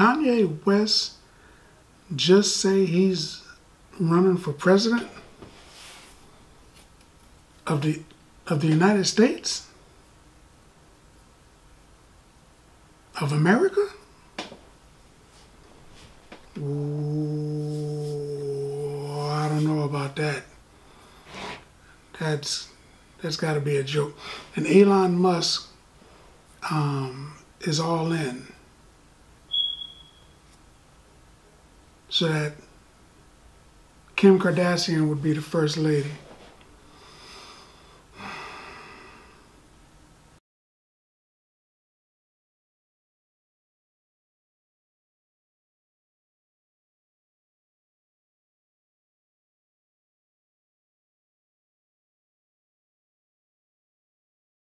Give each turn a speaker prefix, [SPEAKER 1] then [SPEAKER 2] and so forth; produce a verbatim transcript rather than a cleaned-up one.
[SPEAKER 1] Kanye West just say he's running for president of the of the United States of America? Ooh, I don't know about that. That's that's got to be a joke. And Elon Musk um, is all in so that Kim Kardashian would be the first lady.